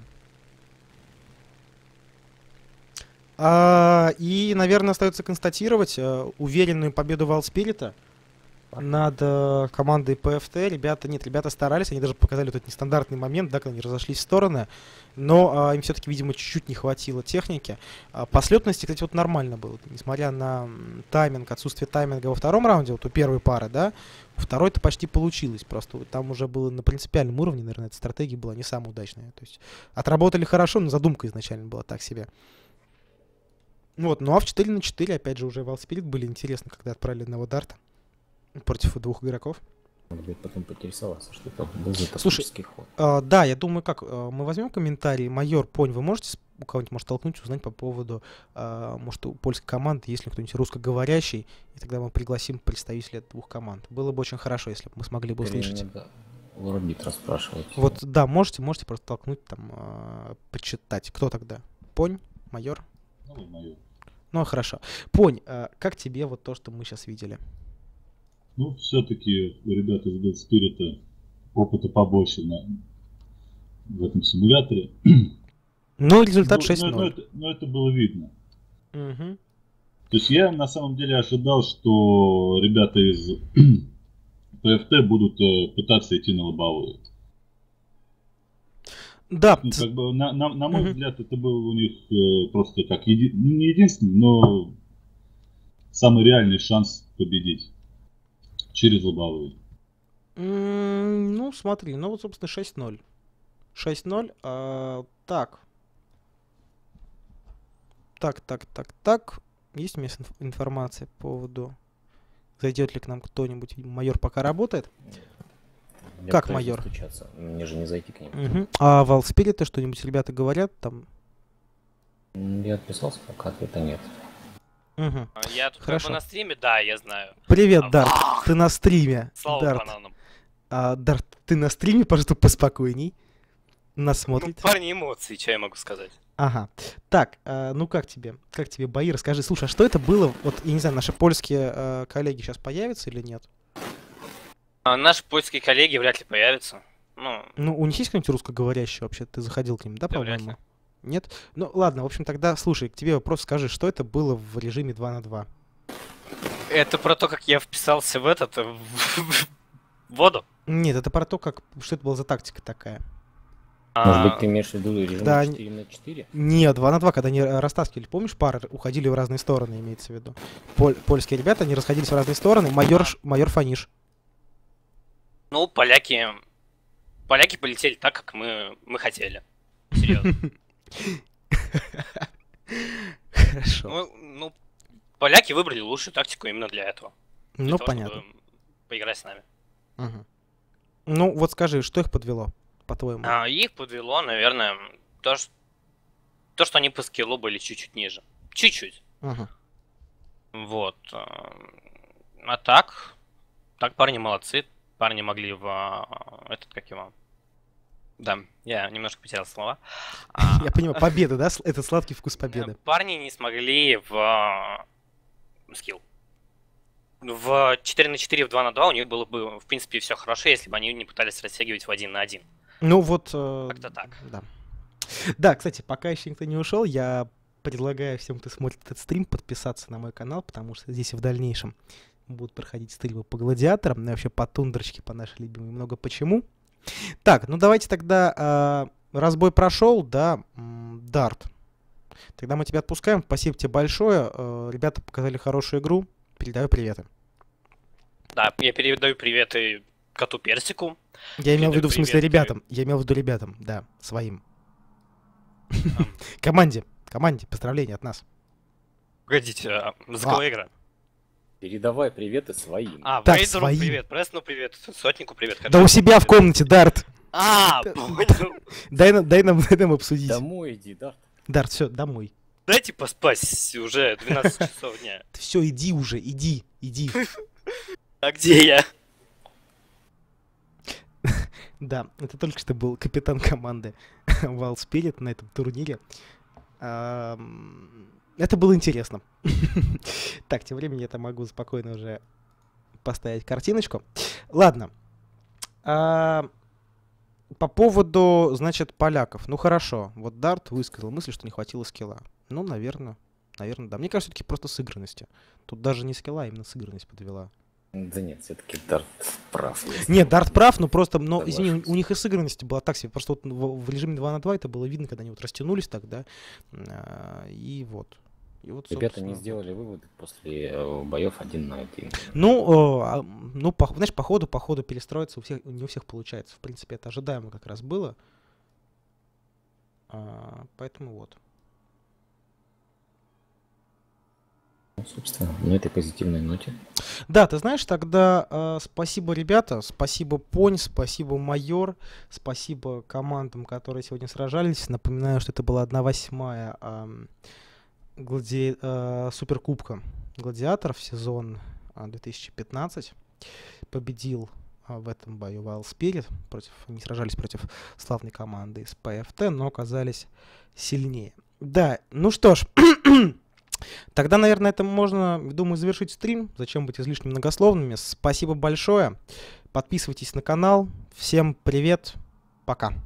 А, и, наверное, остается констатировать э, уверенную победу Вайлдспирита над э, командой пэ эф тэ. Ребята, нет, ребята старались, они даже показали вот этот нестандартный момент, да, когда они разошлись в стороны, но э, им все-таки, видимо, чуть-чуть не хватило техники. А по слетности, кстати, вот нормально было, несмотря на тайминг, отсутствие тайминга во втором раунде, вот у первой пары, да, у второй-то почти получилось, просто вот там уже было на принципиальном уровне, наверное, эта стратегия была не самая удачная. То есть отработали хорошо, но задумка изначально была так себе. Вот, ну а в четыре на четыре, опять же, уже Вайлдспирит были интересно, когда отправили одного дарта против двух игроков. Надо будет потом поинтересоваться, что это был за Слушай, ход. А, да, я думаю, как, а, мы возьмем комментарий. Майор, Понь, вы можете у кого-нибудь, может, толкнуть, узнать по поводу, а, может, у польской команды, есть ли кто-нибудь русскоговорящий, и тогда мы пригласим представителей двух команд. Было бы очень хорошо, если бы мы смогли бы услышать. Да. У арбитра спрашивать. Вот, да, можете, можете просто толкнуть, там, а, почитать. Кто тогда? Понь? Майор? Ну, майор. Ну, хорошо. Понь, а, как тебе вот то, что мы сейчас видели? Ну, все-таки у ребят из Вайлдспирита опыта побольше на... в этом симуляторе. Ну, результат шесть ноль. Но, но, это, но это было видно. Угу. То есть я на самом деле ожидал, что ребята из пэ эф тэ будут э, пытаться идти на лобовую. Да. Ну, как бы, на, на, на мой угу. взгляд, это был у них э, просто как еди... ну, не единственный, но самый реальный шанс победить через лобовую. Mm, ну, смотри, ну вот, собственно, шесть ноль. шесть ноль. А, так. Так, так, так, так. Есть у меня инф- информация по поводу... Зайдет ли к нам кто-нибудь? Майор пока работает. Я как майор? Стучаться. Мне же не зайти к ним. Угу. А Вайлдспирита что-нибудь ребята говорят там? Я отписался, пока ответа нет. Угу. Я тут Хорошо. как бы на стриме, да, я знаю. Привет, А, Дарт. Ты на стриме. Слава Дарт. бананам. А, Дарт, ты на стриме, пожалуйста, поспокойней. Нас Ну, смотрит. парни, эмоции, что я могу сказать? Ага. Так, э, ну как тебе? Как тебе бои? Расскажи. Слушай, а что это было? Вот, я не знаю, наши польские э, коллеги сейчас появятся или нет? А, наши польские коллеги вряд ли появятся. Ну, Ну, у них есть кто-нибудь русскоговорящий вообще? Ты заходил к ним, да, Да, вряд по-моему? Нет? Ну, ладно, в общем, тогда, слушай, к тебе вопрос, скажи, что это было в режиме два на два? это про то, как я вписался в этот, в, в воду. Нет, это про то, как, что это была за тактика такая. Может быть, А, ты имеешь в виду режим Да, четыре на четыре? Нет, два на два, когда они э, растаскивали, помнишь, пары уходили в разные стороны, имеется в виду. Поль- польские ребята, они расходились в разные стороны. Майор, Ш- майор Фаниш. Ну, поляки... Поляки полетели так, как мы, мы хотели. Серьезно. Хорошо. Ну, ну, поляки выбрали лучшую тактику именно для этого. Для Ну, того, понятно. чтобы поиграть с нами. Мгм. Ну, вот скажи, что их подвело, по-твоему? А, их подвело, наверное, то, что, то, что они по скиллу были чуть-чуть ниже. Чуть-чуть. Мгм. Вот. а, А так, так парни молодцы. Парни могли в а, этот, как его... Да, я немножко потерял слова. А, Я понимаю, победа, да? Сл- Это сладкий вкус победы. Парни не смогли в а, скилл. В четыре на четыре, в два на два у них было бы, в принципе, все хорошо, если бы они не пытались растягивать в один на один. Ну вот... э, Как-то так. Да. Да, кстати, пока еще никто не ушел, я предлагаю всем, кто смотрит этот стрим, подписаться на мой канал, потому что здесь и в дальнейшем будут проходить стримы по гладиаторам, ну и вообще по тундрочке, по нашей любимой, много почему. Так, ну давайте тогда э, разбой прошел, да, м, Дарт. Тогда мы тебя отпускаем, спасибо тебе большое, э, ребята показали хорошую игру, передаю приветы. Да, я передаю приветы коту Персику. Я имел в виду, в смысле, Привет, ребятам, я имел в виду ребятам, да, своим. Команде, команде, поздравления от нас. Погодите, а, за кого игра? Передавай приветы своим. А, Так, Вейдеру своим. привет, Пресну привет, Сотнику привет. Да у себя в комнате, Дарт. А, Да. понял. Дай нам, дай нам, дай нам обсудить. Домой иди, да? Дарт, все, домой. Дайте поспать, уже двенадцать часов дня. Все, иди уже, иди, иди. А где я? Да, это только что был капитан команды Wild Spirit на этом турнире. Ам, Это было интересно. Так, тем временем я там могу спокойно уже поставить картиночку. Ладно. А, По поводу, значит, поляков. Ну хорошо, вот Дарт высказал мысль, что не хватило скилла. Ну, наверное, наверное, да. Мне кажется, все-таки просто сыгранности. Тут даже не скилла, а именно сыгранность подвела. Да нет, все-таки Дарт прав. если Нет, Дарт прав, но просто, но, извини, соглашусь. у них и сыгранность была так себе. Просто вот в, в режиме два на два это было видно, когда они вот растянулись так, да. А, И вот. И вот, Ребята собственно, не вот. сделали выводы после э, боев один на один. Ну, э, а, ну, по, знаешь, по ходу, по ходу перестроиться у всех, не у всех получается. В принципе, это ожидаемо как раз было. А, поэтому вот. Ну, собственно, на этой позитивной ноте. Да, ты знаешь, тогда э, спасибо, ребята, спасибо, Понь, спасибо, Майор, спасибо командам, которые сегодня сражались. Напоминаю, что это была одна восьмая э, глади... э, Суперкубка Гладиаторов, сезон э, две тысячи пятнадцать. Победил э, в этом бою Wild Spirit. Против... Они сражались против славной команды из пэ эф тэ, но оказались сильнее. Да, ну что ж... Тогда, наверное, это можно, думаю, завершить стрим. Зачем быть излишне многословными? Спасибо большое. Подписывайтесь на канал. Всем привет. Пока.